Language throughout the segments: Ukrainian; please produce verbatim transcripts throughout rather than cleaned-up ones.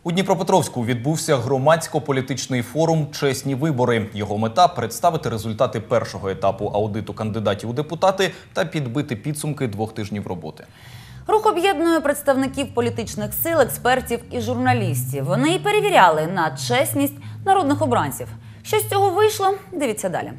У Дніпропетровську відбувся громадсько-політичний форум «Чесні вибори». Його мета – представити результати першого етапу аудиту кандидатів у депутати та підбити підсумки двох тижнів роботи. Рух об'єднує представників політичних сил, експертів і журналістів. Вони і перевіряли на чесність народних обранців. Що з цього вийшло? Дивіться далі.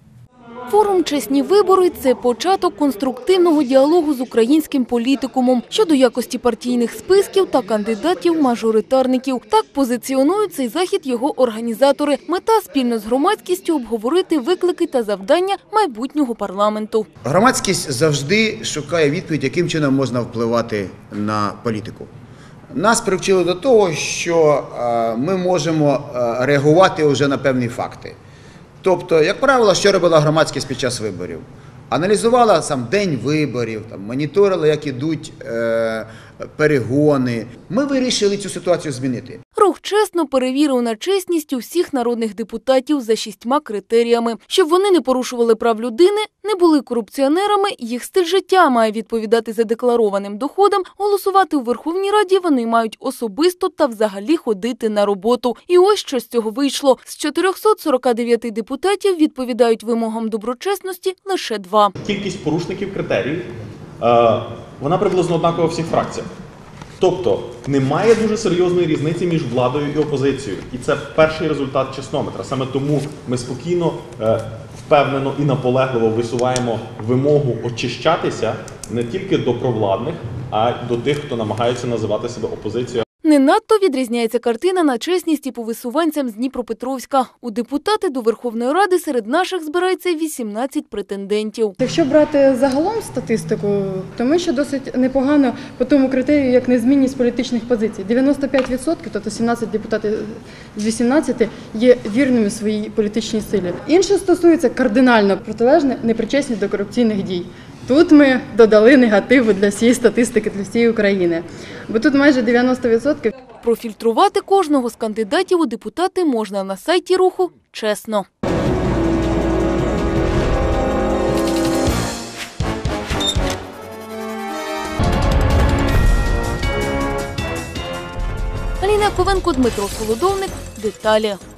Форум «Чесні вибори» – це початок конструктивного діалогу з українським політикумом щодо якості партійних списків та кандидатів-мажоритарників. Так позиціонують цей захід його організатори. Мета – спільно з громадськістю обговорити виклики та завдання майбутнього парламенту. Громадськість завжди шукає відповідь, яким чином можна впливати на політику. Нас привчили до того, що ми можемо реагувати вже на певні факти. Тобто, як правило, що робила громадськість під час виборів? Аналізувала сам день виборів, там, моніторила, як ідуть е, перегони. Ми вирішили цю ситуацію змінити. Рух чесно перевірив на чесність усіх народних депутатів за шістьма критеріями. Щоб вони не порушували прав людини, не були корупціонерами, їх стиль життя має відповідати задекларованим доходам, голосувати у Верховній Раді вони мають особисто та взагалі ходити на роботу. І ось що з цього вийшло. З чотирьохсот сорока дев'яти депутатів відповідають вимогам доброчесності лише два. Кількість порушників критеріїв, вона приблизно однакова у всіх фракціях. Тобто, немає дуже серйозної різниці між владою і опозицією. І це перший результат чеснометра. Саме тому ми спокійно, впевнено і наполегливо висуваємо вимогу очищатися не тільки до провладних, а й до тих, хто намагається називати себе опозицією. Не надто відрізняється картина на чесність і по висуванцям з Дніпропетровська. У депутати до Верховної Ради серед наших збирається вісімнадцять претендентів. Якщо брати загалом статистику, то ми ще досить непогано по тому критерію, як незмінність політичних позицій. дев'яносто п'ять відсотків, тобто сімнадцять депутатів з вісімнадцяти, є вірними своїй політичній силі. Інше стосується кардинально протилежне непричесність до корупційних дій. Тут ми додали негативу для всієї статистики, для всієї України. Бо тут майже дев'яносто відсотків. Профільтрувати кожного з кандидатів у депутати можна на сайті руху «Чесно». Аліна Ковенко, Дмитро Солодовник. Деталі.